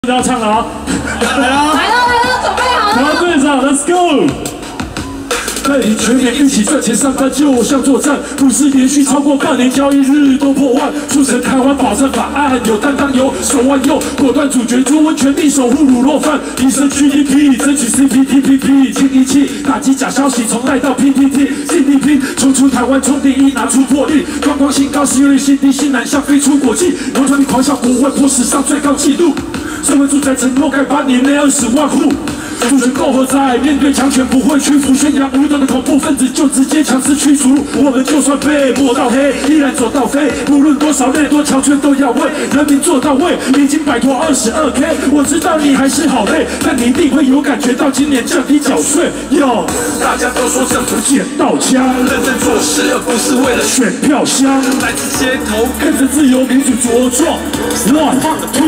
要唱了啊！ 来了，准备好了。 台湾队长 ，Let's go！ 带领全员一起赚钱上班，就像作战，不是连续超过半年交易日都破万。促成台湾保证法案，有担当有手腕有果断主角，猪瘟全力守护卤肉饭，提升 GDP， 争取 CPTPP， 清一气打击假消息，从带到 PPT， 尽力拼，冲出台湾冲第一，拿出魄力，观光新高，失业率新低，新南向飞出国际，农村里狂笑国外破史上最高纪录，社会住宅承诺盖8年内20万户。 主权够何在？面对强权不会屈服，宣扬无端的恐怖分子就直接强制驱逐。我们就算被抹到黑，依然走到飞。无论多少累多强权都要为人民做到位。已经摆脱22K， 我知道你还是好累，但你一定会有感觉到今年降低缴税。哟，大家都说政府捡到枪，认真做事而不是为了选票香。来自街头，跟着自由民主茁壮。One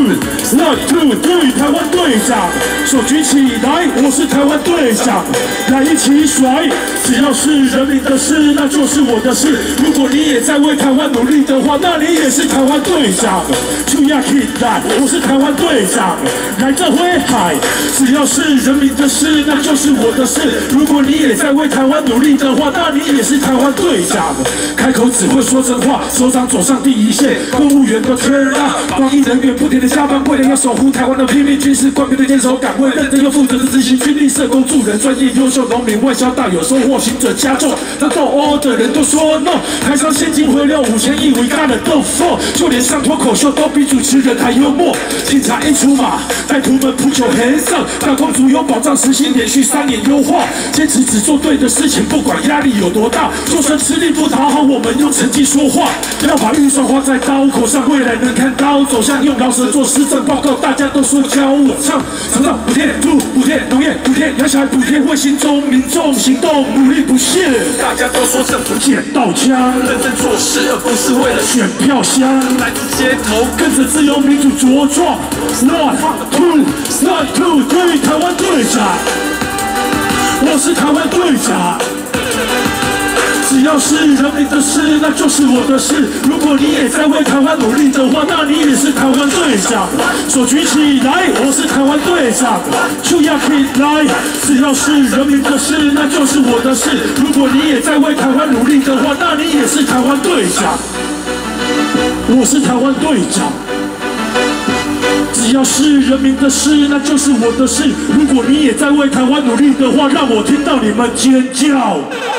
two three， 台湾队长，手举起来。 我是台湾队长，来一起甩！只要是人民的事，那就是我的事。如果你也在为台湾努力的话，那你也是台湾队长。出亚 Kid 来，我是台湾队长，来这挥海。只要是人民的事，那就是我的事。如果你也在为台湾努力的话，那你也是台湾队长。开口只会说真话，首长走上第一线，公务员都 turn up， 防疫人员不停的加班，为了要守护台湾的拼命军事官兵的坚守岗位，认真又负责的。 执行军力、社工、助人、专业、优秀农民、外销大有收获，行者加重，当斗殴的人都说 no， 台上现金回流5000亿，We gotta go for， 就连上脱口秀都比主持人还幽默。警察一出马，歹徒们扑球 hands up， 打工族有保障，实行连续3年优化，坚持只做对的事情，不管压力有多大，就算吃力不讨好，我们用成绩说话，要把预算花在刀口上，未来能看到走向，用饶舌做施政报告，大家都说教我唱，厂长补贴，2补贴。 农业补贴，养小孩补贴，为心中民众行动，努力不懈。大家都说政府捡到枪，认真做事，而不是为了选票香。来自街头，跟着自由民主茁壮。One two three， 台湾队长，我是台湾队长。 只要是人民的事，那就是我的事。如果你也在为台湾努力的话，那你也是台湾队长。手举起来，我是台湾队长。出亚 Kid 来，只要是人民的事，那就是我的事。如果你也在为台湾努力的话，那你也是台湾队长。我是台湾队长。 只要是人民的事，那就是我的事。如果你也在为台湾努力的话，让我听到你们尖叫。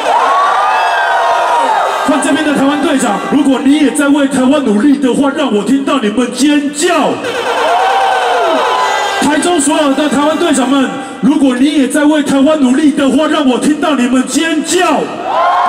换这边的台湾队长，如果你也在为台湾努力的话，让我听到你们尖叫。台中所有的台湾队长们，如果你也在为台湾努力的话，让我听到你们尖叫。